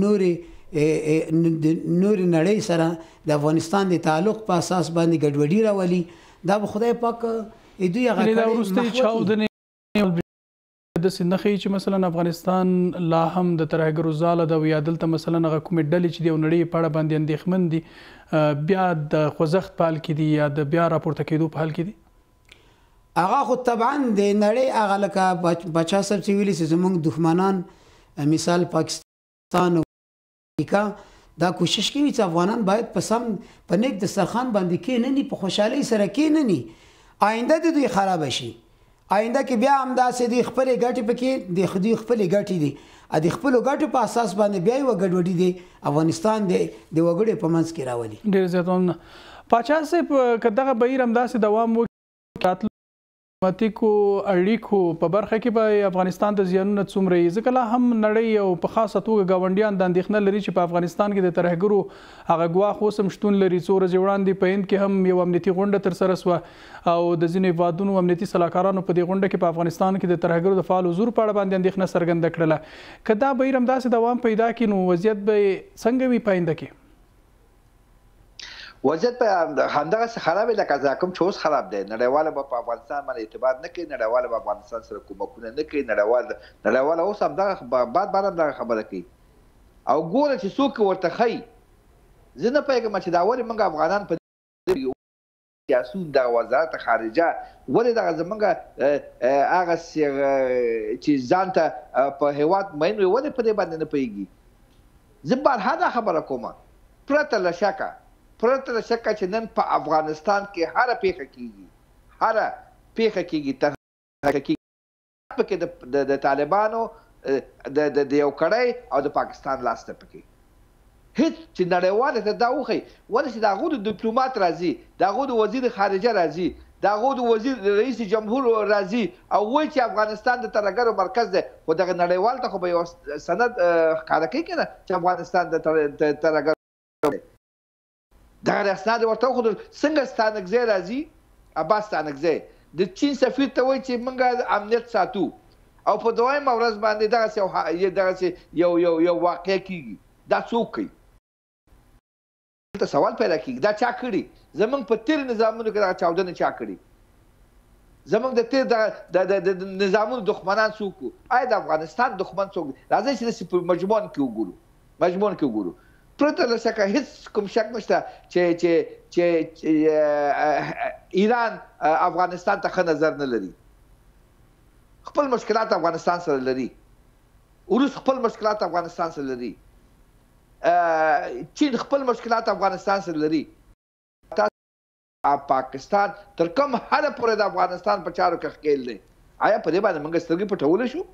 نور نړۍ سره د افغانستان د تعلق په اساس باندې ګډوډي راولي. دا به خدای پاک دوی هغه داسې نښې چې مثلا افغانستان لا هم د ترهګرو ځاله ده او یا دلته مثلا هغه کومې ډلې چې د یو نړۍ په اړه باندې اندېښمن دي بیا د خوځښت په حال کې دي یا د بیا راپورته کېدو په حال کې دي؟ هغه خو طبعا د نړۍ هغه لکه باچا صاحب چې ویلي چې زموږ دښمنان مثال پاکستان او امریکا دا کوشش کوي چې افغانان باید په نیک دسترخوان باندې کېنني، په خوشحالۍ سره کېنني، آینده د دوی خراب شي. آینده کې بیا هم داسې دي خپلې ګټې پکې د دوی خپلې ګټې دي، د خپلو ګټو په اساس باندې بیا یوه ګډوډي دی افغانستان د وګړو په منځ کې راولي. ډېر زیات مننه. پاچا صاحب که دغه بهیر همداسې دوام وکړي ډیپلوماتیکو اړیکو په برخه کې به افغانستان ته زیانونه څومره وي؟ ځکه لا هم نړۍ او په خاصه توګه ګاونډیان دا اندېښنه لري چې په افغانستان کې د ترهګرو هغه ګواښ اوس هم شتون لري. څو ورځې وړاندې په هند کې هم یو امنیتي غونډه ترسره شوه او د ځینو هیوادونو امنیتي سلاکارانو په دې غونډه کې په افغانستان کې د ترهګرو د فعال حضور په اړه باندې اندېښنه څرګنده کړله. که دا بهیر همداسې دوام پیدا کړي نو وضعیت به څنګه وي په آینده کې؟ وضعیت به همدغسې خراب وي لکه ځکه کوم چې اوس خراب دی. نړیواله به په افغانستان باندې اعتبار نه کوي، نړیواله به افغانستان سره کومکونه نه کوي، نړیواله اوس همدغه باد همدغه خبره کوي او ګوره چې څوک ورته ښایي. زه نه پوهېږم چې دا ولې موږ افغانان په سیاسون دغه وزارت خارجه ولې دغه زموږ هغه چې ځان ته په هېواد مین وي ولې په دې باندې نه پوهېږي. زه بارها دا خبره کومه پرته له شکه چې نن په افغانستان کې هره پیښه کېږي پکې د طالبانو د یو کړی او د پاکستان لاس ته پکې هیڅ چې نړیواله ته دا وښیي ولې چې د هغو د ډیپلومات راځي، د هغو د وزیر خارجه راځي، د هغو د وزیر رئیس جمهور راځي او وایي چې افغانستان د ترهګرو مرکز دی، خو دغه نړیوال ته خو به یو سند ښکاره کوي که نه چې افغانستان د ترهګرو دی. دغه اسناد ورته وښودل. څنګه ستانکزی راځي عباس ستانکزی د چین سفیر ته وایي چې موږ امنیت ساتو او په دویمه ورځ باندې دغسې یو واقع کېږي. دا څوک کوي؟ دلته سوال پیدا کېږي دا چا کړي؟ زموږ په تېر نظامونو کې دغه چاودنې چا کړي؟ زموږ د تېر د نظامونو دښمنان څوک وو؟ آیا د افغانستان دښمن څوک دی؟ راځئ چې داسې په مجموعه کې وګورو. پرته له شکه هیڅ کوم شک نشته چې ایران افغانستان ته ښه نظر نه لري. خپل مشکلات افغانستان سره لري، روس خپل مشکلات افغانستان سره لري، چین خپل مشکلات افغانستان سره لري. پاکستان تر کوم حده پورې د افغانستان په چارو کې ښکیل دی. آیا په دې باندې موږ سترګې پټولی شو؟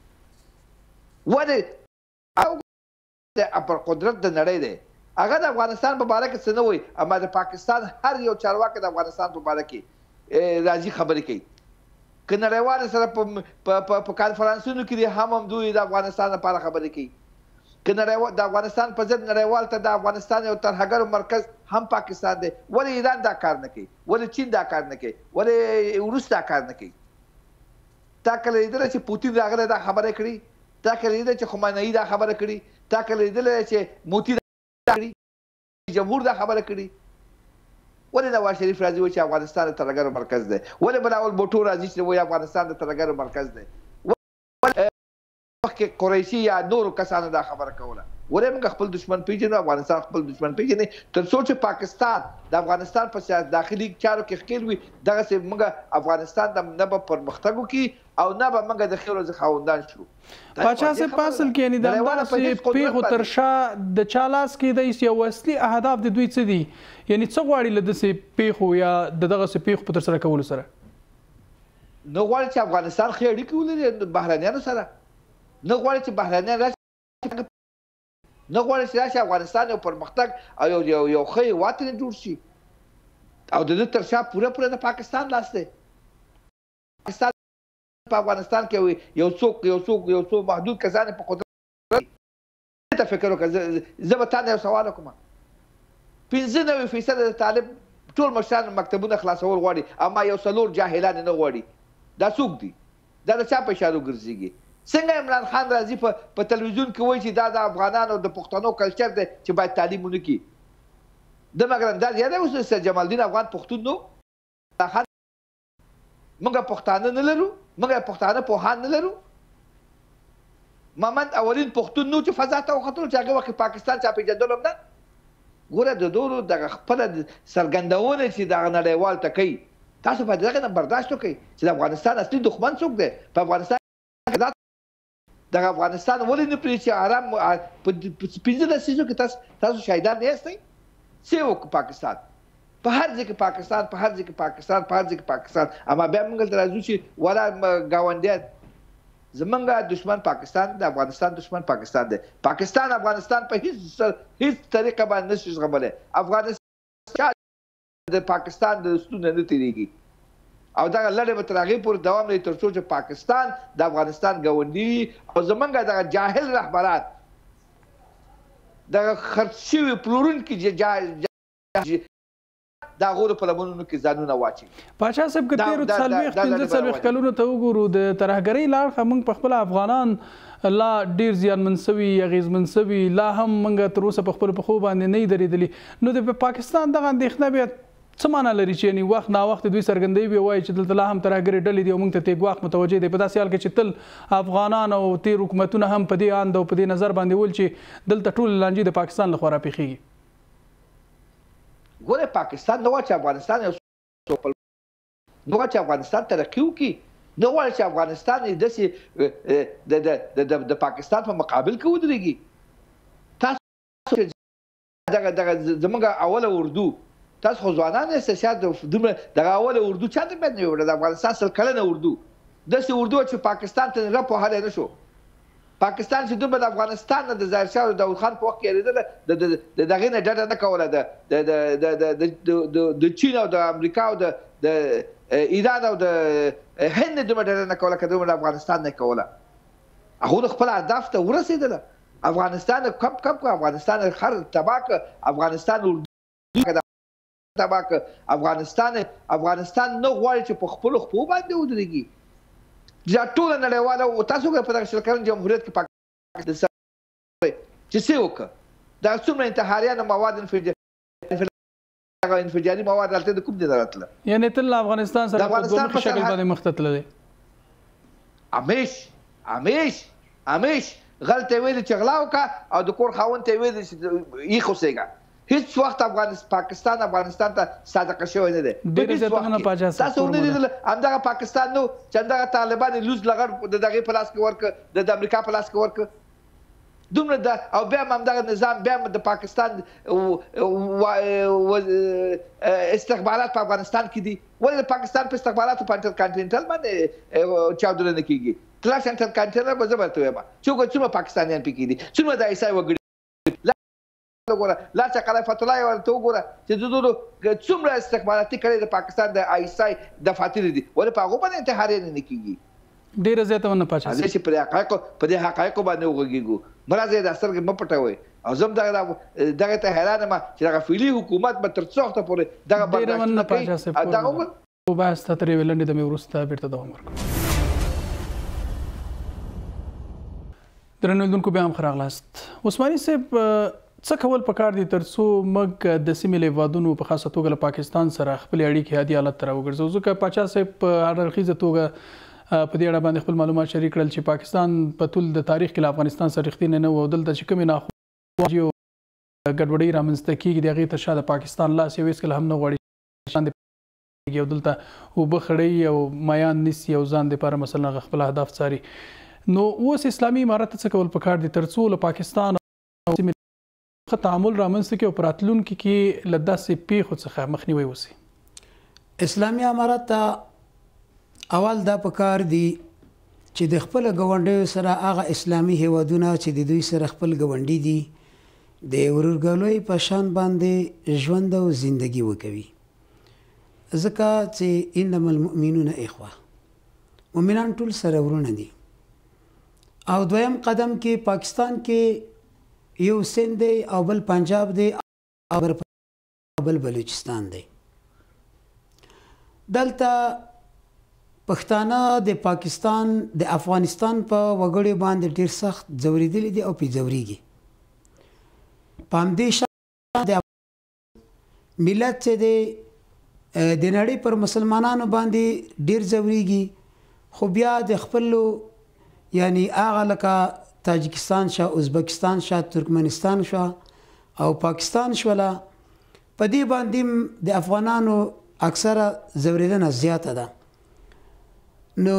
ولې پر قدرت د نړۍ دی هغه د افغانستان په باره کې څه نه وایي، اما د پاکستان هر یو چارواکی د افغانستان په باره کې راځي خبرې کوي. که نړیوالو سره په کانفرانسونو کې دي هم دوی د افغانستان لپاره خبرې کوي. که د افغانستان په ضد نړیوال ته د افغانستان یو ترهګرو مرکز هم پاکستان دی. ولې ایران دا کار نه کوي؟ ولې چین دا کار نه کوي؟ ولې روس دا کار نه کوي؟ تا کله لیدلی چې پوتین راغلی دا خبره کړي؟ تا کله لیدلی چې خمیني دا خبره کړي؟ تا کله لیدلی چې موتی جمهور دا خبره کړي ولې نواز شریف راځي وایي چې افغانستان د ترهګرو مرکز دی ولې بلاول بوټو راځي چې وایي افغانستان د ترهګرو مرکز دی مخکې قریشي یا نورو کسانو دا خبره کوله ولې موږ خپل دشمن پیژنو افغانستان خپل دشمن پیژني تر څو چې پاکستان د افغانستان په سیاست داخلي چارو کې ښکېل وي دغسې موږ افغانستان نه به پرمختګ وکړي او نه به موږ د ښې ورځې خاوندان شو پاچا صاحب په اصل کې یعنې د همدغسې پېښو تر شا د چا لاس کېدی سي او اصلي اهداف د دوی څه دي یعنې څه غواړي له داسې پېښو یا د دغسې پېښو په ترسره کولو سره نه غواړي چې افغانستان ښې اړیکې ولري بهرنیانو سره نه غواړي چې بهرنیان راشي نه غواړي چې راشي افغانستان یو پرمختګ او یو ښه هېواد ترې جوړ شي او د ده تر شا پوره د پاکستان لاس دی پاکستان په افغانستان کې یو څو محدود کسان په قدرت ته فکر وکړه زه به تا نه یو سوال وکړم 95% د طالب ټول مشران مکتبونه خلاصول غواړي اما یو 4 جاهلان نه غواړي دا څوک دي دا د چا په اشارو ګرځېږي څنګه عمران خان راځي په تلویزیون کې وایي چې دا د افغانانو د پښتنو کلچر دی چې باید تعلیم ونه کړي د مګر انداز یاد اوس سید جمال الدین افغان پښتون نو موږ پښتانه نه لرو موږ پښتانه پوهان نه لرو محمد اولین پښتون نو چې فضا ته وختلو چې هغه وخت پاکستان چا پیژندل هم نه ګوره د دورو دغه خپله څرګندونه چې دغه نړیوال ته کوي تاسو باید دغه نه برداشت وکړئ چې د افغانستان اصلي دښمن څوک دی په افغانستان دغه افغانستان ولې نه پرېږدي چې آرام په 15 لسیزو کې تاسو شهیدان نه یاستئ څه وکړو پاکستان په هر ځای کې پاکستان په هر ځای کې پاکستان په هر ځای کې پاکستان اما بیا موږ دلته راځو چې ولا ګاونډیان زمونږ دشمن پاکستان د افغانستان دشمن پاکستان دی پاکستان افغانستان په هیڅ طریقه باندې نشي زغملی افغانستان د پاکستان د ستونه نه تېرېږي او دغه لړۍ به تر هغې پورې دوام لري تر څو چې پاکستان د افغانستان ګاونډي وي او زمونږ دغه جاهل رهبران دغه خرڅ شوي پلورونکي د هغو په لمنونو کې ځانونه واچوي پاچا صاحب که تېرو 45 کلونو ته وګورو د ترهګرۍ له اړخه موږ پخپله افغانان لا ډېر زیانمن سوي اغېزمن سوي لا هم موږ تر اوسه په خپلو پښو باندې نه یې درېدلي نو د پاکستان دغه اندېښنه بیا څه معنا لري چې یعنې وخت ناوخت دوی څرګندوي بیا وایي چې دلته لا هم ترهګرې ډلې دي او موږ ته تې ګواښ متوجه دی په داسې حال کې چې تل افغانان او تېر حکومتونه هم په دې اند او په دې نظر باندې ول چې دلته ټول لانجې د پاکستان لخوا راپېښېږي ګوره پاکستان نه غواړي چې افغانستان یو نه غواړي چې افغانستان ترقي وکړي نه غواړي چې افغانستان داسې د پاکستان په مقابل کې ودرېږي تاسو دغه زموږ اوله اردو تاسو خو ځوانان یاست شاید دومره دغه اوله اردو چا ته باید نه وي د افغانستان 100 کلنه اردو داسې اردو چې پاکستان ته نه پوهلی نه شو پاکستان چې دومره د افغانستان نه د ظاهرشاه او داود خان په وخت کې یېرېدله د دغې نه ډډه نه کوله د چین او د امریکا او د ایران او د هند نه دومره ډډه نه کوله که دومره د افغانستان نه کوله هغو د خپل اهداف ته ورسېدله افغانستان کم کړه افغانستان خر تباه کړه افغانستان اردو تباه کړه افغانستان نه غواړي چې په خپلو خپو باندې ودرېږي دا ټوله نړیواله او تاسو په دغه 100 کلن جمهوریت کې پاکستان چې څه وکړه دا څومره انتحاریان مواد انفجاري مواد هلته د کوم ځای نه راتله یعنې تل افغانستان سره په دومره شکل باندې مخ ته تللی همیش غلطه ویلې چې غلا وکړه او د کور خاوند ته یې ویلې چې یې خوسېږه هیڅ وخت پاکستان افغانستان ته صادقه شوی نه دی تاسو ونه لیدل همدغه پاکستان نو چې همدغه طالبان لوز لغړ د دغې په لاس کې ورکړه د امریکا په لاس کې ورکړه دومره ده او بیا هم همدغه نظام بیا هم د پاکستان استخبارات په افغانستان کې دي ولې د پاکستان په استخباراتو په انټرکانټینټل باندې چاودنه نه کېږي کلاس انټرکانټینټل به زه درته وایم څومره پاکستانیان پکې دي څومره د عیسی وګړي لا چې خلیفۃ الله ورته وګوره چې د دوی څومره استخباراتي کړي د پاکستان د آیسای دفاتر دي ولې په هغه باندې انتحاري نه کیږي ډیره زیاته ونه پاچا چې په دې حقایقو باندې وګورئ مرزه د سترګې م پټوي او زم دغه ته حیران ما چې دغه فعلی حکومت به تر څو وخت پورې دغه برداشت نه کوي دغه وباس ترې ولندې د میورسته بیرته دوام ورکړو درنو لیدونکو بیا هم ښه راغلاست عثماني صاحب څه کول پکار دي ترڅو موږ د سیمې له هیوادونو په خاصه توګه له پاکستان سره خپلې اړیکې عادي حالت ته راوګرځوو؟ ځکه پاچا صاحب په اړخیزه توګه په دې اړه باندې خپل معلومات شریک کړل چې پاکستان په ټول د تاریخ کې له افغانستان سره رښتینې نه و او دلته چې کومې ناخوالې او ګډوډۍ رامنځته کېږي د هغې تر شا د پاکستان لاس یو هېڅکله هم نه غواړي او دلته اوبه خړوي او مایان نیسي او ځان دپاره مثلا خپل اهداف څاري. نو اوس اسلامي امارت ته څه کول پکار دي ترڅو له پاکستان او سیمې ښه تعامل رامنځته کړي او په راتلونکي کې له داسې پیښو څخه مخنیوی وشي؟ اسلامي امارت ته اول دا پکار دي چې د خپل ګاونډیو سره هغه اسلامي هیوادونه چې د دوی سره خپل ګاونډي دي د ورورګلوۍ په شان باندې ژوند او زندگی وکوي، ځکه چې انما المؤمنون اخوه، مؤمنان ټول سره ورونه دي. او دویم قدم کې پاکستان کې یو سند دی او بل پنجاب دی او بل بلوچستان دی. دلته پښتانه د پاکستان د افغانستان په وګړو باندې ډیر سخت ځورېدلي دي او پې ځورېږي. په همدې شان د ملت چې دی د نړۍ پر مسلمانانو باندې ډیر ځورېږي، خو بیا د خپلو یعنی هغه لکه تاجکستان شاه، ازبکستان شاه، ترکمنستان شاه او پاکستان شوله، په دې باندې د افغانانو اکثره ځورېدنه زیاته ده. نو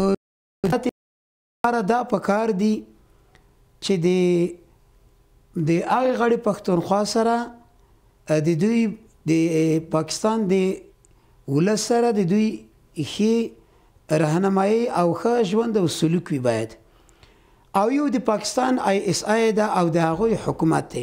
دا پکار دي چې د هغې غړي پښتونخوا سره د دوی د پاکستان د ولس سره د دوی ښې رهنمایي او ښه ژوند او سلوک وي باید. او یو د پاکستان ISI ده او د هغوی حکومت دی.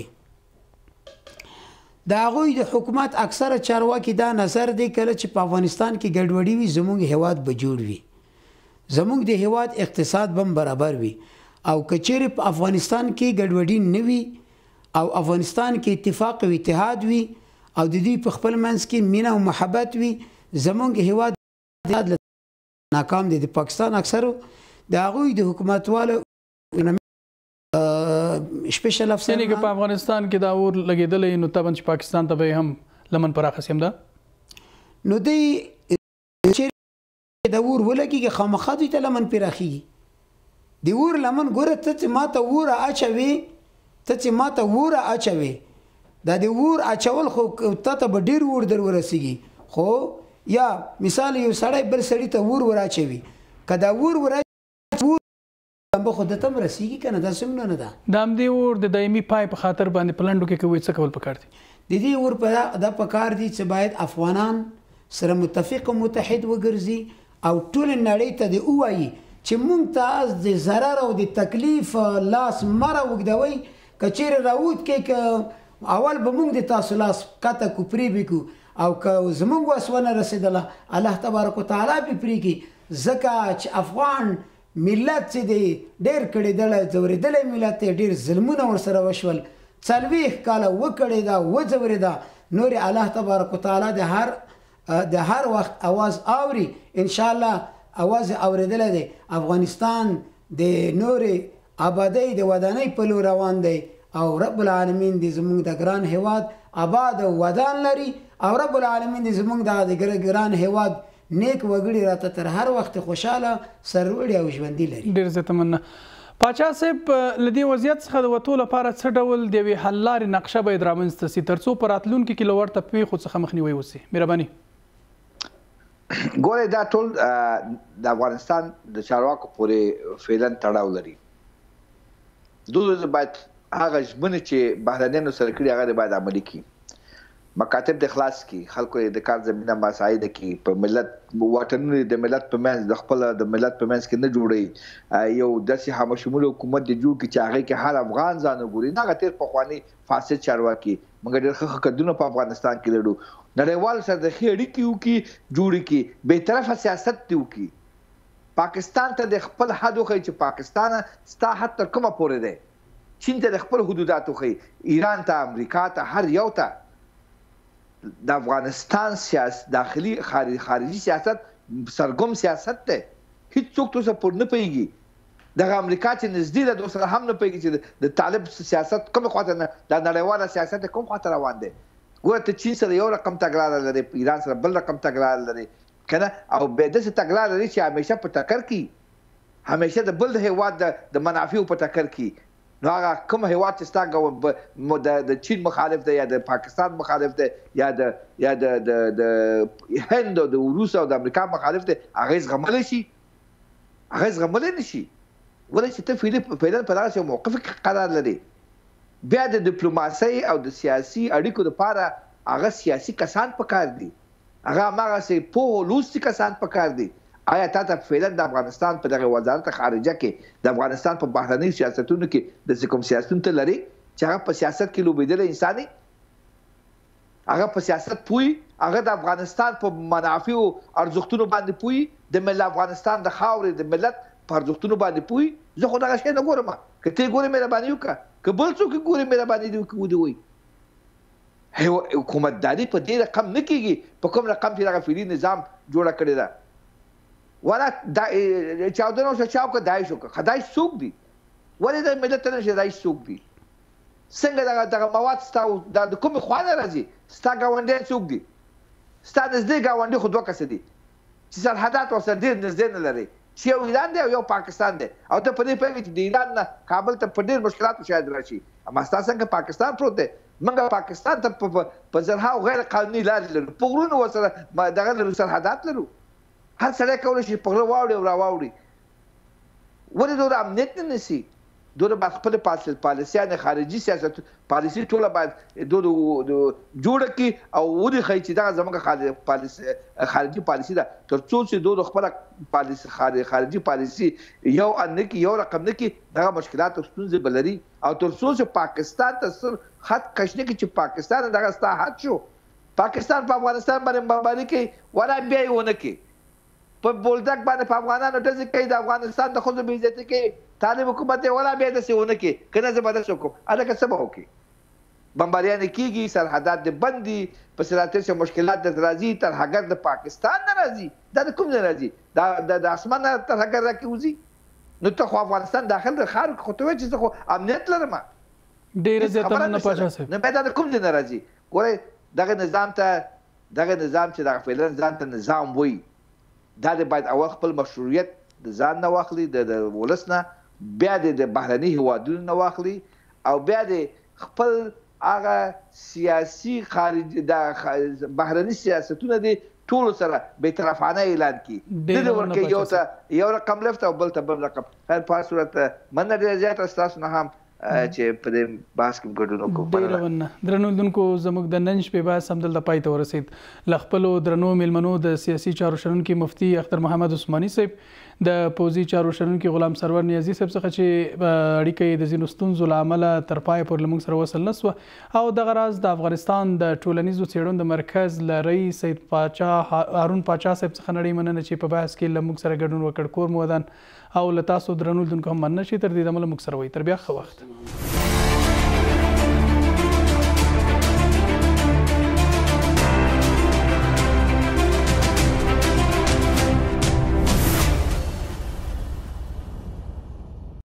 د هغوی د حکومت اکثره چارواکي دا نظر دی کله چې په افغانستان کې ګډوډي وي زموږ هیواد به جوړ وي، زموږ د هیواد اقتصاد به برابر وي. او که چیرې په افغانستان کې ګډوډي نه وي او افغانستان کې اتفاق او اتحاد وي او د دوی په خپل منځ کې مینه او محبت وي، زموږ هیواد ناکام دی. د پاکستان اکثرو د هغوی د حکومتوالو سپیشل افسر یعنی که په افغانستان کې دا اور لګېدلی نو طبعا چې پاکستان ته به هم لمن پراخه سي همدا نو دی چې د اور ولګېږي خامخا دوی ته لمن پراخېږي. د اور لمن ګوره ته چې ما ته اوره اچوې، ته چې ما ته اوره اچوې، دا د اور اچول خو تا ته به ډېر اور در ورسېږي. خو یا مثال یو سړی بل سړي ته اور ور اچوي، که دا اور به خو د تم رسیږي که نه، دا څومره نه ده. د همدې اور د دایمي پای په خاطر باندې په لنډو کې کوي څه کول پکار دي؟ د دې اور په دا پکار دي چې باید افغانان سره متفق او متحد وګرځي او ټول نړۍ ته د ووایي چې مونږ ته د ضرر او د تکلیف لاس مره وږدوئ، که چیرې راوت کې که اول به مونږ د تاسو لاس کته کوپرې بکو او که زمونږ وس ونه رسېدله الله تبارک وتعالی به پرېږدي. ځکه چې افغان ملت چې دی ډېر کړېدلی ځورېدلی ملت دی، ډېر ظلمونه ورسره وشول، 40 کاله وکړې ده وځورې ده. نورې الله تبارک وتعالی د هر وخت اواز اوري، انشاءالله اواز اورېدلی دی. افغانستان د نورې آبادۍ د ودانۍ په لور روان دی او رب العالمین دې زموږ د ګران هیواد آباد او ودان لري او رب العالمین دې زموږ د ګران هیواد نیک وګړي راته تر هر وخت خوشاله سرلوړي او ژوندي لري. ډېر زیاته مننه. پاچا صاحب له دې وضعیت څخه د وتو لپاره څه ډول د یوې حل لارې نقشه باید رامنځته سي ترڅو په راتلونکي کې له ورته پیښو څخه مخنیوی وسي؟ مهرباني. ګوره دا ټول د افغانستان د چارواکو پورې فعلا تړاو لري. دوی باید هغه ژمنې چې بهرنیانو سره کړي هغه باید عملي کړي. مکاتب د خلاص کی خلکو د کار زمينه مساعده کی په ملت وطنونو د ملت په منځ د خپل د ملت په منځ کې نه جوړي یو داسې همشمول حکومت د جوړ کی چې هغه کې هر افغان ځان وګوري نه غتیر په خواني فاسد چارواکي مګر ډېر ښه کډونه په افغانستان کې لرو نړیوال سره د خېړی کیو کی جوړی کی به طرفه سیاست دیو کی پاکستان ته د خپل حد خو چې پاکستان ستا حد تر کومه پورې دی چین ته د خپل حدودات خو ایران ته امریکا ته هر یو ته د افغانستان سیاست داخلي خارجي سیاست سرګم سیاست ته هیڅ څوک ته سپور نه پیږي دغه امریکا چې نږدې ده دوی سره هم نه پوهېږي چې د طالب سیاست کومې خواته نه دا نړیواله سیاست کوم خواته روان دی. ګوره ته چین سره یو رقم تګلاره لري، ایران سره بل رقم تګلاره لري که نه، او بیا داسې تګلاره لري چې همیشه په ټکر کې همیشه د بل هېواد د منافعو په ټکر کې. نو هغه کوم هېواد چې ستا د چین مخالف دی یا د پاکستان مخالف دی یا د هند او د روس او د امریکا مخالف دی، هغه یې زغملی شي؟ هغه یې زغملی نه شي. ولې چې ته فعلا په دغسې یو موقف کې قرار لري. بیا د ډیپلوماسۍ او د سیاسي اړیکو لپاره هغه سیاسي کسان پکار دي، هغه هماغسې پوه لوستي کسان پکار دي. آیا تا ته فعلا د افغانستان په دغه وزارت خارجه کې د افغانستان په بهرنیو سیاستونو کې داسې کوم سیاستونه ته لري چې هغه په سیاست کې لوبېدلی انسان دی؟ هغه په سیاست پوهي، هغه د افغانستان په منافعو ارزښتونو باندې پوهي، د افغانستان د خاورې د ملت په ارزښتونو باندې پوهي. زه خو دغه شی نه ګورم. که ته یې ګورې مهرباني وکړه، که بل څوک یې ګورې مهرباني دې ووایي. حکومتداري په دې رقم نه کېږي په کوم رقم چې دغه فعلي نظام جوړه کړې ده. ولا چاودنه وشوه چا وکړه داعش وکړه. داعش څوک دي؟ ولې د ملت ته نه شي داعش څوک دي؟ څنګه دغه مواد ستا د کومې خوا نه راځي؟ ستا ګاونډیان څوک دي؟ ستا نږدې ګاونډي خو دوه کسه دي چې سرحدات ورسره ډېر نږدې نه لري، چې یو ایران دی او یو پاکستان دی، او ته په دې پوهېږې چې د ایران نه کابل ته په ډېر مشکلاتو شاید راشي. اما ستا څنګه پاکستان پروت دی؟ موږ پاکستان ته په زرهاو غیر قانوني لارې لرو، په غرونو ورسره دغه لرو، سرحدات لرو. هر سړی کولی شي په غره واوړي او راواوړي. ولې دومره امنیت نه نیسي؟ دومره باید خپلې پالیسیانې خارجي سیاست پالیسي ټوله باید جوړه کړي او ولیښئ چې دغه زموږ خارجي پالیسي ده. تر څو چې دوی خپله خارجي پالیسي یو ان نه کړي، یو رقم نه کړي، دغه مشکلات او ستونزې به لري. او تر څو چې پاکستان ته سر خط کش نه کړي چې پاکستان دغه ستا حد شو، پاکستان په افغانستان باندې بمباري کوي، ولا بیا یې ونه کړي. په بولدک باندې په افغانانو ډزې کوي، د افغانستان د ښځو بې عزتي کوي، طالب حکومت یې ولا بیا داسې ونه کړي. که نه زه به داسې وکړم، هلکه څه به وکړي؟ بمباریانې کېږي، سرحدات دې بند دي، په سراترسه مشکلات درته راځي، ترهګر د پاکستان نه راځي. دا د کوم ځای راځي؟ دا د اسمان نه ترهګر راکې وځي؟ نو ته خو افغانستان داخل د ښار خو ته وایې چې زه خو امنیت لرم. ډېره زیاته مننه پاچا صاحب. نو بیا دا د کوم ځای نه راځي؟ ګورئ دغه نظام چې دغه فعلا ځان ته نظام وایي، دا د باید اول خپل مشروعیت د ځان نه واخلي، د ولس نه، بیا د بهرني هیوادونو نه واخلي، او بیا د خپل هغه سیاسي خارجي د بهرني سیاستونه دي ټولو سره بېطرفانه اعلان کړي. دې ورکوي یو رقم لفت او بل ته بل رقم. خیر په هر صورت مننه ډېره زیاته ستاسو نه هم چې په دې بحث کې ګډون وکړو. ډېره مننه. درنو لیدونکو، زموږ د نن شپې بحث همدلته پای ته ورسېد. له خپلو درنو میلمنو د سیاسي چارو شنونکي مفتي اختر محمد عثماني صاحب، د پوځي چارو شنونکي غلام سرور نیازي صاحب څخه چې اړیکه یې د ځینو ستونزو له امله تر پایه پورې له موږ سره وصل نه سوه، او دغه راز د افغانستان د ټولنیزو څېړنو د مرکز له رئیس سید هارون پاچا صاحب څخه نړۍ مننه چې په بحث کې له موږ سره ګډون وکړ. کور مو ودان او له تاسو درنو لیدونکو هم مننه چې تر دې دمه له موږ سره وئ. تر بیا ښه وخت.